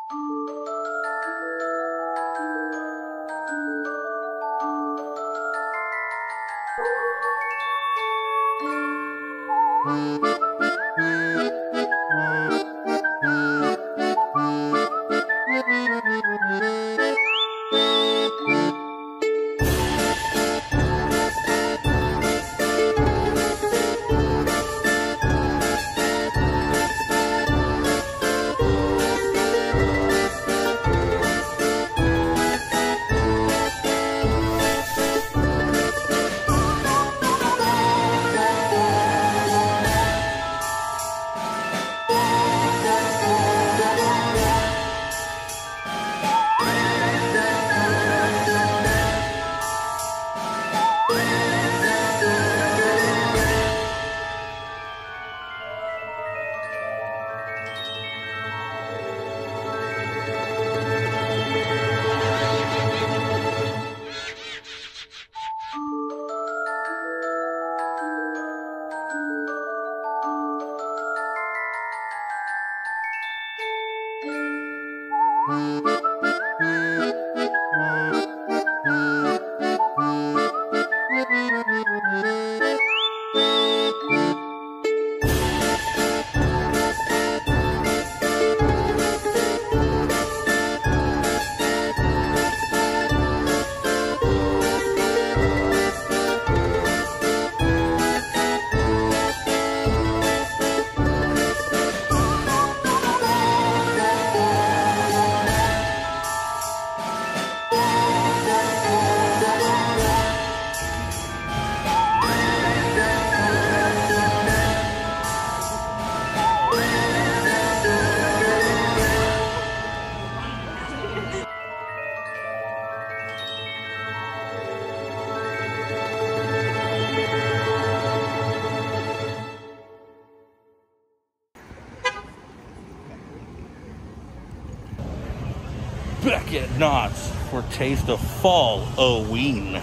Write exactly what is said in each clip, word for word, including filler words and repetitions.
Back at Knott's for Taste of Fall o Ween.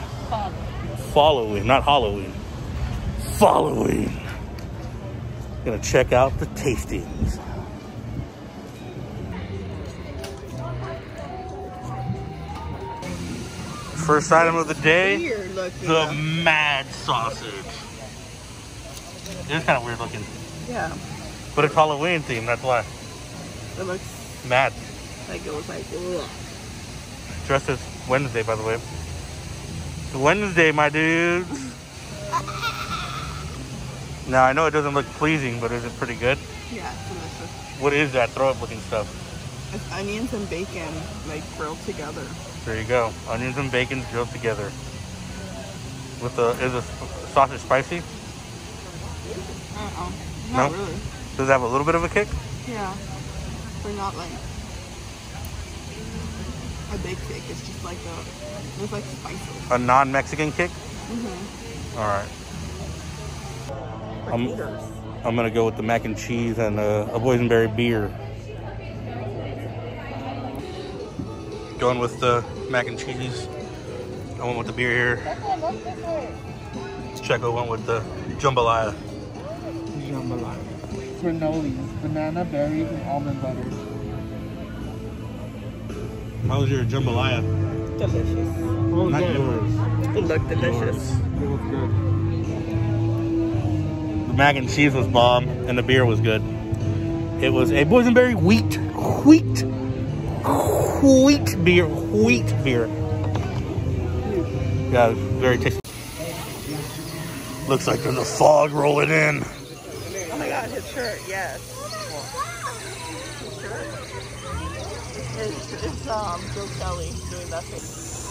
Following, not Halloween. Following. Gonna check out the tastings. First item of the day, the mad sausage. It is kind of weird looking. Yeah. But it's Halloween themed, that's why. It looks mad. like it was like, ugh. Dressed as Wednesday, by the way. It's Wednesday, my dudes. Now, I know it doesn't look pleasing, but is it pretty good? Yeah, it's delicious. What is that throw-up looking stuff? It's onions and bacon, like, grilled together. There you go. Onions and bacon grilled together. With the, is the sausage spicy? Uh-uh. Not no? really. Does it have a little bit of a kick? Yeah. But not like a big kick. It's just like a, it's like spicy. A non-Mexican kick? Mm-hmm. All right. I'm, I'm gonna go with the mac and cheese and uh, a boysenberry beer. Going with the mac and cheese. I went with the beer here. Checo went with the jambalaya. Jambalaya. Granola, banana, berries, and almond butter. How was your jambalaya? Delicious. Oh, not good. Yours. It looked delicious. Yours. It was good. The mac and cheese was bomb, and the beer was good. It was a boysenberry wheat, wheat, wheat beer, wheat beer. Yeah, it was very tasty. Looks like there's a fog rolling in. Oh my God, his shirt, yes. His shirt? It's, it's um, Bill Kelly doing that thing.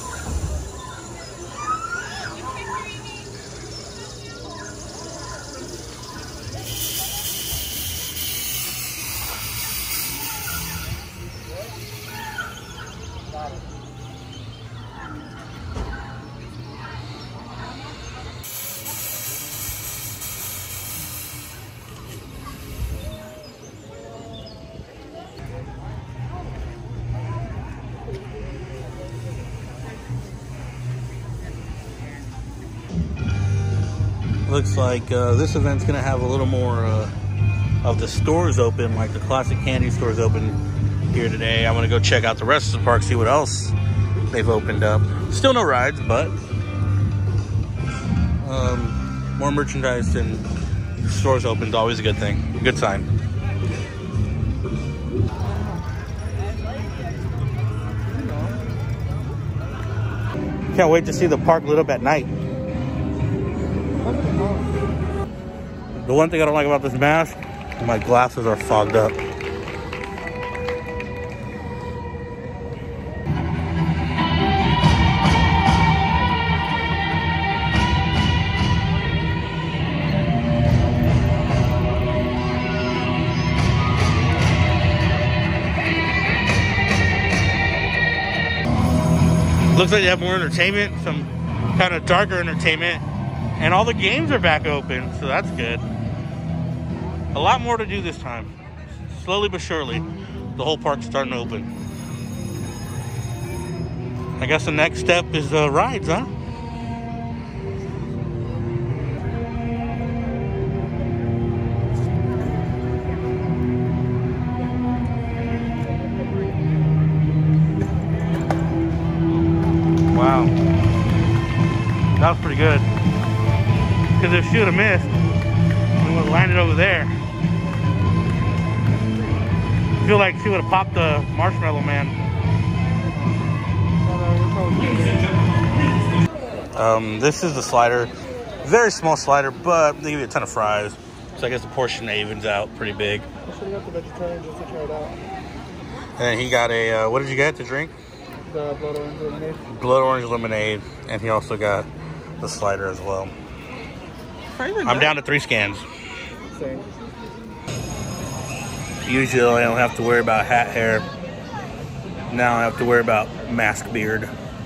Looks like uh, this event's gonna have a little more uh, of the stores open, like the classic candy stores open. here today. I'm gonna go check out the rest of the park, see what else they've opened up. Still no rides, but um, more merchandise and stores open is always a good thing. Good sign. Can't wait to see the park lit up at night. The one thing I don't like about this mask, my glasses are fogged up. Looks like they have more entertainment, some kind of darker entertainment, and all the games are back open, so that's good. A lot more to do this time. Slowly but surely, the whole park's starting to open. I guess the next step is the uh, rides, huh? Wow. That was pretty good. Because if she would have missed, we would have landed over there. I feel like she would have popped the Marshmallow Man. Um, this is the slider. Very small slider, but they give you a ton of fries. So I guess the portion evens out pretty big. I should have got the vegetarian just to try it out. And then he got a, uh, what did you get to drink? The blood orange lemonade. Blood orange lemonade. And he also got the slider as well. I'm down to three scans. Same. Usually I don't have to worry about hat hair. Now I have to worry about mask beard.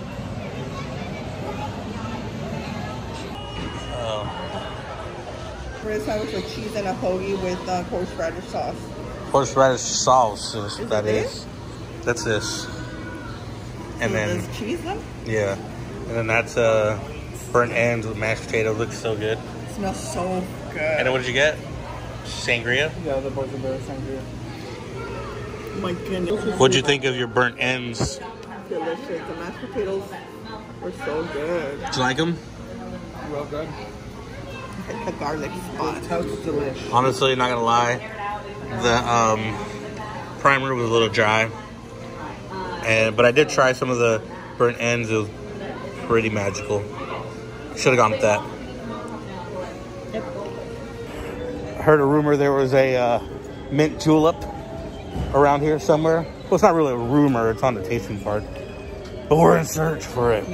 We're gonna start with cheese and a hoagie with uh, horseradish sauce. Horseradish sauce is Is what that it is. That's this. And so then there's cheese then? yeah. And then that's uh burnt ends with mashed potato. Looks so good. It smells so good. And then what did you get? Sangria? Yeah, the boysenberry sangria. Oh my goodness. What'd you think of your burnt ends? Delicious. The mashed potatoes were so good. Did you like them? Well good. The garlic spot. Toast delish. Honestly, not gonna lie, the um, primer was a little dry, and but I did try some of the burnt ends. It was pretty magical. Should have gone with that. Yep. I heard a rumor there was a uh, mint julep around here somewhere. Well, it's not really a rumor; it's on the tasting card, but we're in search for it.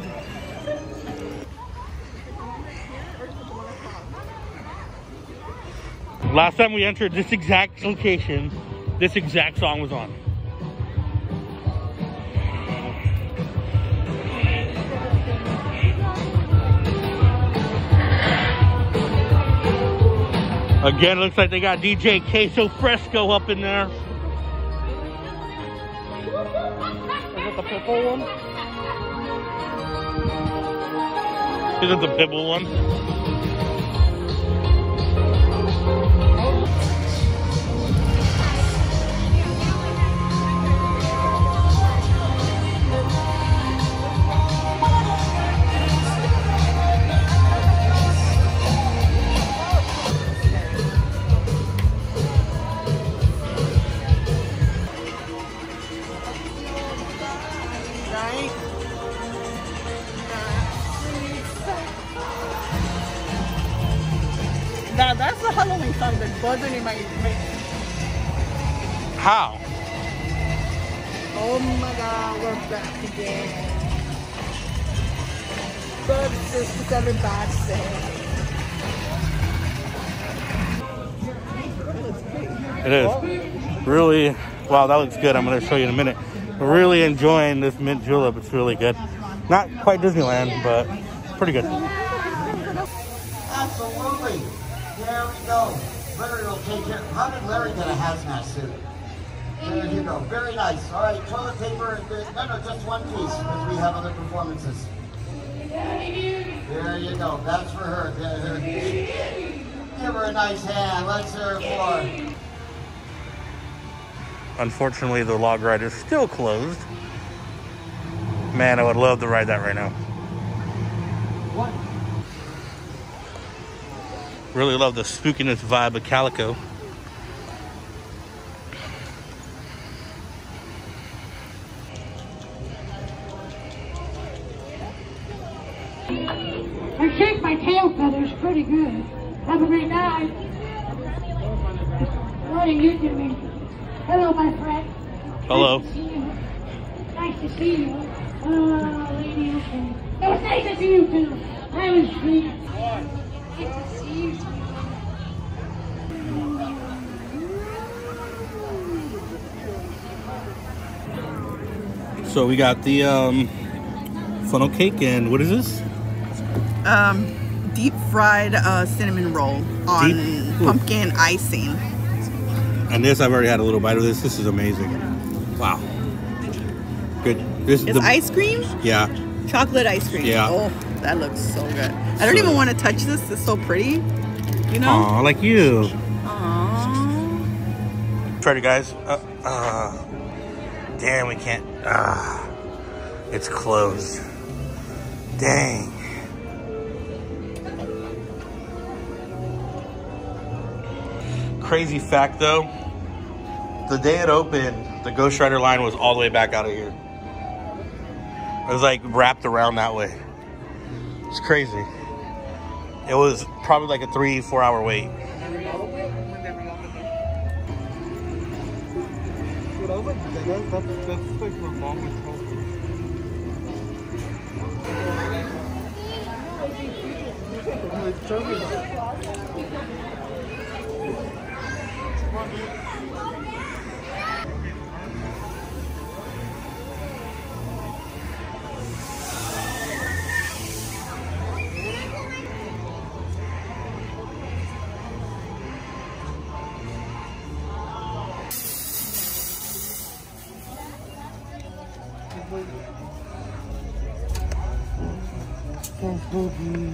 Last time we entered this exact location, this exact song was on. Again, it looks like they got D J Queso Fresco up in there. Is it the purple one? Is it the Pibble one? Now that's the Halloween song that's buzzing in my brain. How? Oh my god, we're back again. But this is every bad thing. It is. Really, wow, that looks good. I'm going to show you in a minute. Really enjoying this mint julep. It's really good. Not quite Disneyland, but pretty good. Absolutely. There we go. Larry will take care. How did Larry get a hazmat suit? There you go. Very nice. All right, toilet paper. No, no, just one piece because we have other performances. There you go. That's for her. There, there. Give her a nice hand. Let's hear it for her. Unfortunately, the log ride is still closed. Man, I would love to ride that right now. What? Really love the spookiness vibe of Calico. I shake my tail feathers pretty good. Have a great night. What are you doing? Hello, my friend. Hello. Nice to see you. Nice to see you. Oh, lady, okay. It was nice to see you, too. I was sweet. Nice to see you, sweet. So we got the um, funnel cake, and what is this? Um, deep fried uh, cinnamon roll on Deep? pumpkin icing. And this, I've already had a little bite of this. This is amazing. Wow. Good. This It's the, ice cream? Yeah. Chocolate ice cream. Yeah. Oh, that looks so good. I don't So- even want to touch this. It's so pretty. You know? Aw, like you. Aww. Try it, guys. Uh, uh, damn, we can't. Uh, it's closed. Dang. Crazy fact, though. The day it opened, the Ghost Rider line was all the way back out of here. It was like wrapped around that way. It's crazy. It was probably like a three, four hour wait. It opened? That's, that's, that's like the longest open. So spooky.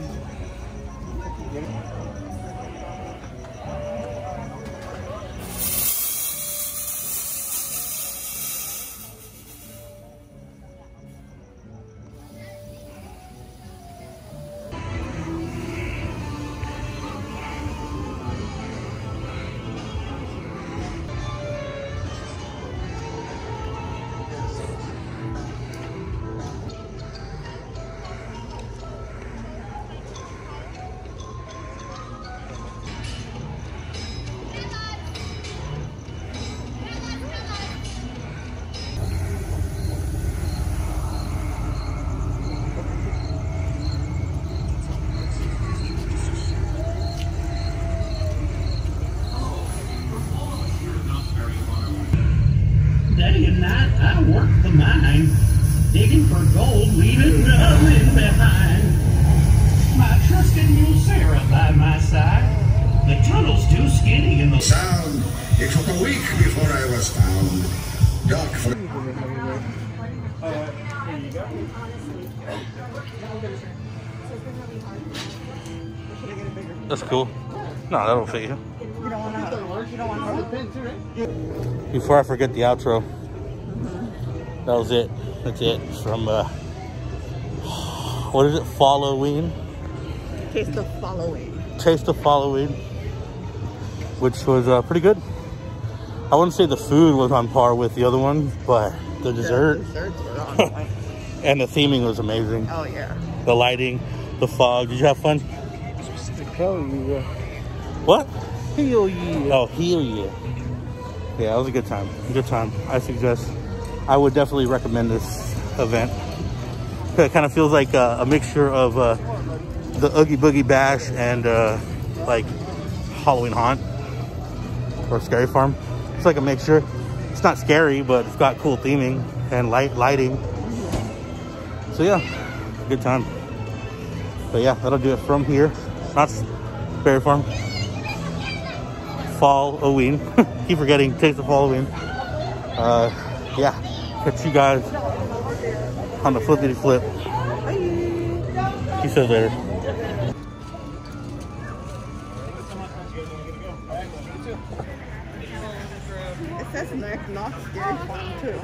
Day and night I work the mine, digging for gold, leaving nothing behind. My trusted mule Sarah by my side. The tunnel's too skinny in the Sound. It took a week before I was found. Doc for That's cool. No, that'll fit you. You don't want to. You don't want to. Before I forget the outro, that was it. That's it from, uh, what is it? Following? Taste of following. Taste of Following, which was uh, pretty good. I wouldn't say the food was on par with the other one, but the dessert The desserts were on point. and the theming was amazing. Oh, yeah. The lighting, the fog. Did you have fun? Hell yeah. What? Hell yeah. Oh, hell yeah. Yeah, it was a good time. Good time. I suggest, I would definitely recommend this event. It kind of feels like a, a mixture of uh, the Oogie Boogie Bash and uh, like Halloween Haunt or Scary Farm. It's like a mixture. It's not scary, but it's got cool theming and light lighting. So yeah, good time. But yeah, that'll do it from here. Not Scary Farm. Fall-oween. Keep forgetting, Taste of Halloween. Uh, yeah, catch you guys on the flippity flip. He says later. It says in there. Knott's Dairy Farm too.